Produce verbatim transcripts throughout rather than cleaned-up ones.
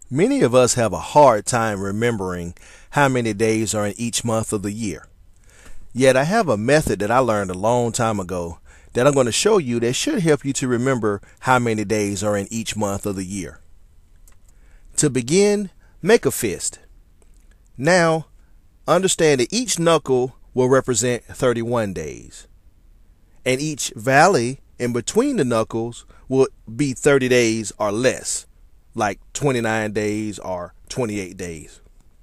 Many of us have a hard time remembering how many days are in each month of the year. Yet I have a method that I learned a long time ago that I'm going to show you that should help you to remember how many days are in each month of the year. To begin, make a fist. Now, understand that each knuckle will represent thirty-one days, and each valley in between the knuckles will be thirty days or less, like twenty-nine days or twenty-eight days.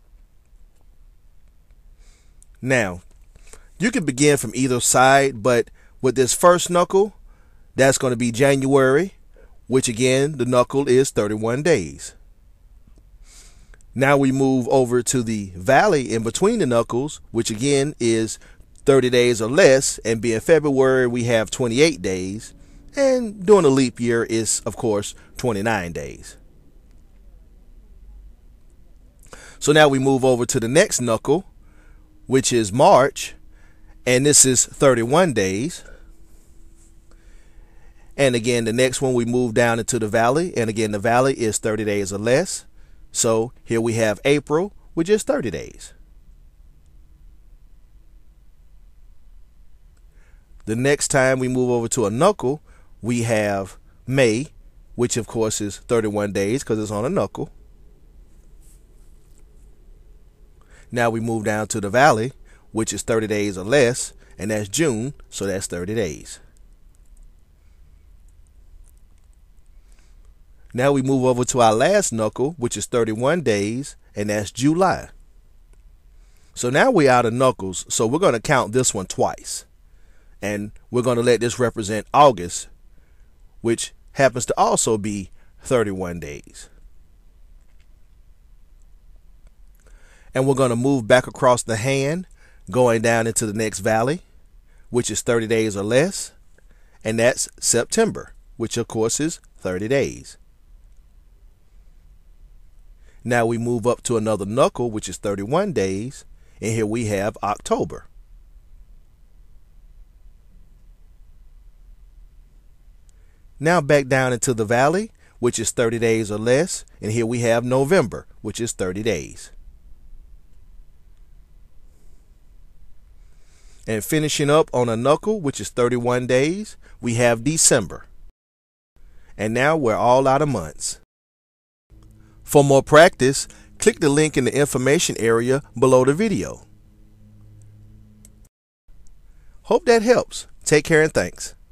Now, you can begin from either side, but with this first knuckle, that's going to be January, which again, the knuckle is thirty-one days. Now we move over to the valley in between the knuckles, which again is thirty days or less, and being February, we have twenty-eight days, and during a leap year is, of course, twenty-nine days. So now we move over to the next knuckle, which is March, and this is thirty-one days. And again, the next one we move down into the valley, and again, the valley is thirty days or less. So here we have April, which is thirty days. The next time we move over to a knuckle, we have May, which of course is thirty-one days because it's on a knuckle. Now we move down to the valley, which is thirty days or less, and that's June, so that's thirty days. Now we move over to our last knuckle, which is thirty-one days, and that's July. So now we're out of knuckles, so we're going to count this one twice. And we're going to let this represent August, which happens to also be thirty-one days. And we're going to move back across the hand, going down into the next valley, which is thirty days or less, and that's September, which of course is thirty days. Now we move up to another knuckle, which is thirty-one days, and here we have October. Now back down into the valley, which is thirty days or less, and here we have November, which is thirty days. And finishing up on a knuckle, which is thirty-one days, we have December. And now we're all out of months. For more practice, click the link in the information area below the video. Hope that helps. Take care and thanks.